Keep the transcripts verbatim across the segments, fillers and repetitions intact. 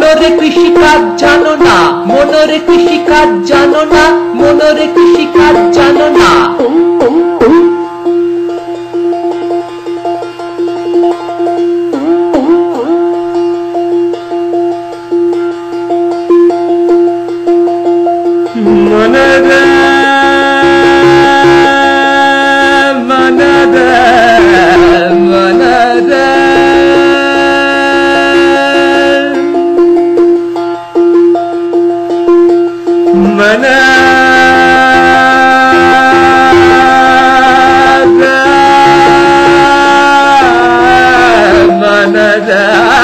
মনরে কৃষিকাজ জানো না, মনরে কৃষিকাজ জানো না, মনরে কৃষিকাজ জানো না। মনরে মনরে মনরে মনরে মনরে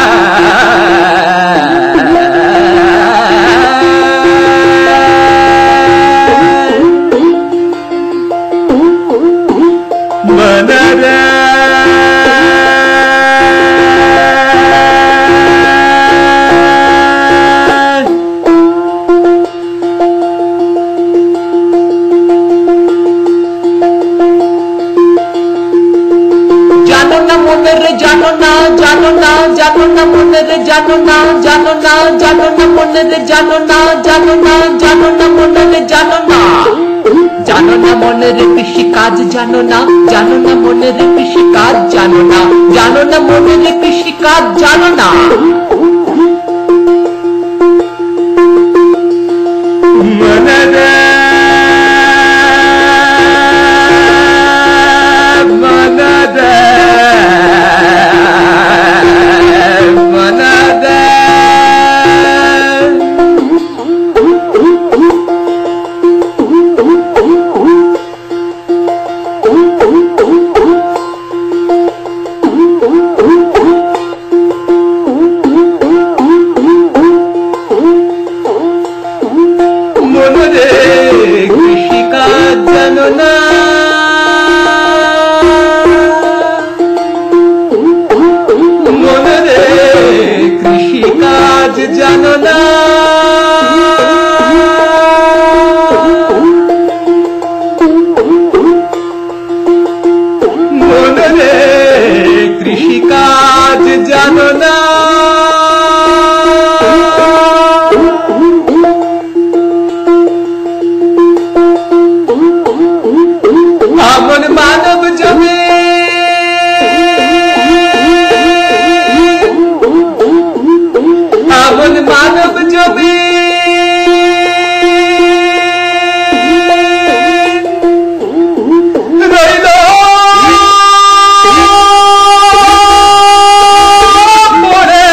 জানো না জানো না জানো না মনরে জানো না জানো না জানো না মনরে জানো না জানো না জানো না মনরে জানো না। জানো না মনরে কৃষিকাজ জানো না, জানো না মনরে কৃষিকাজ জানো না, জানো না মনরে কৃষিকাজ জানো না। মনরে মনরে জানো না মনরে কৃষিকাজ জানো না। আমন মানব জমি আমন মানব জমি রইল পড়ে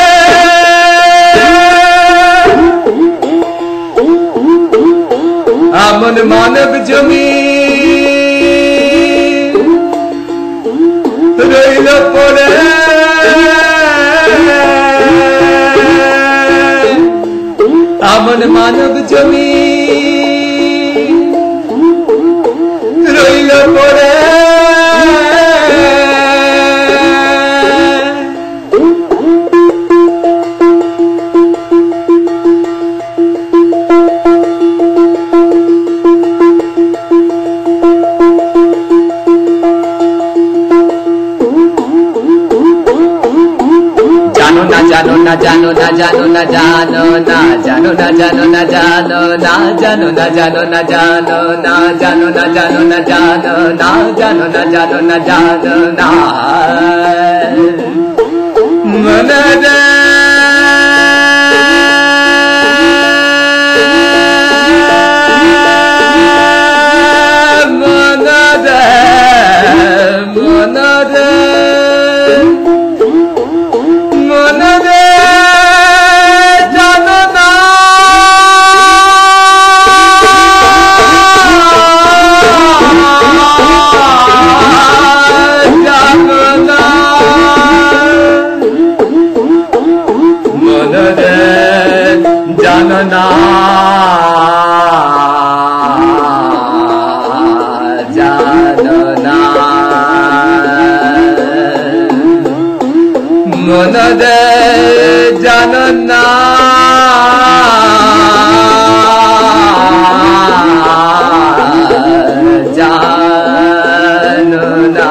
আমন মানব জমি রইল পড়ে আমন মানব জমি রইল পড়ে জানো না জানো না জানো না জানো না জানো না জানো না জানো না জানো না জানো না জানো না জানো না জানো না জানো না জানো না জানো না জানো না মনরে মনরে মনরে মনরে জানো না জানো না মনরে জানো না জানো না মনরে জানো না জানো না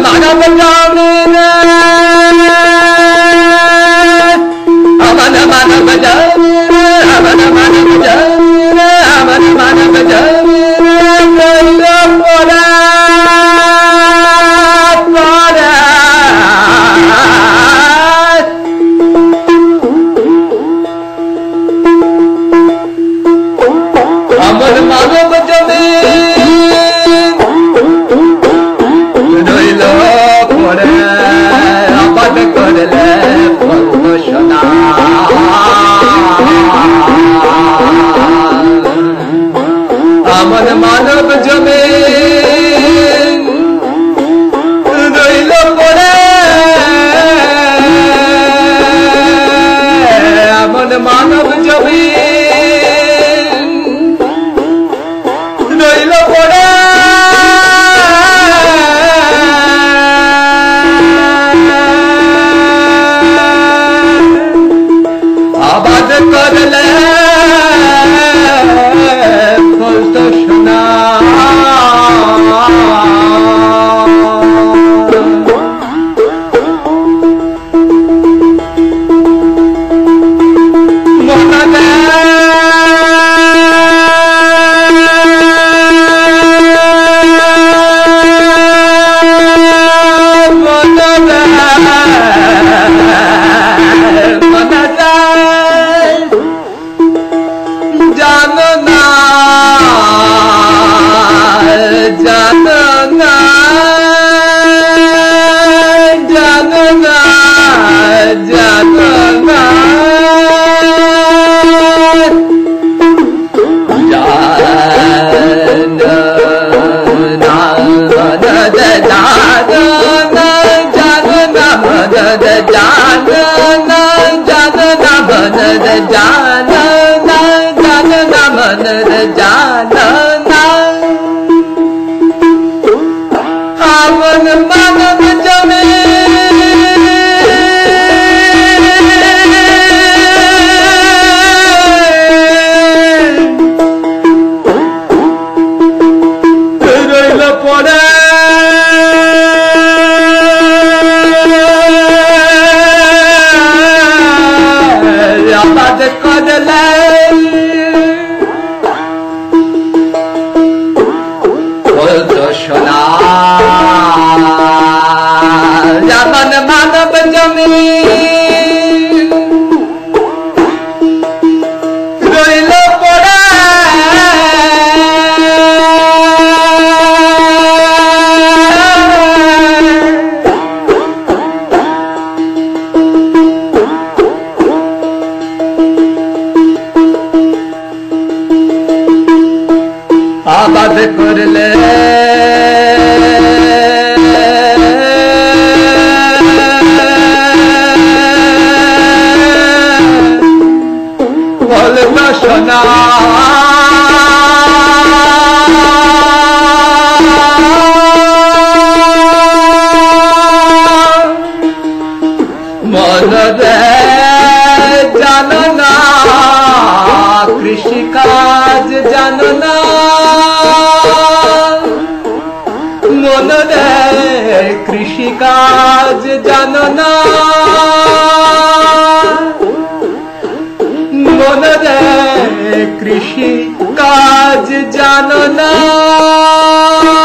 মানব জমিনে আমার মানব জমিনে আমার মানব জমিনে আমার মানব জমিনে রইল পড়া পড়া আমার মানব জমিন রইল পড়ে আবাদ করলে ফল সোনা আমার মানব জমিন রইল পড়ে আমার মানব জমিন রইল পড়ে আবাদ করলে ফল তো সোনা আবাদ করলে ফল তো সোনা মনরে জানো না কৃষিকাজ জানো না মনরে কৃষিকাজ জানো না মনরে কৃষিকাজ জানো না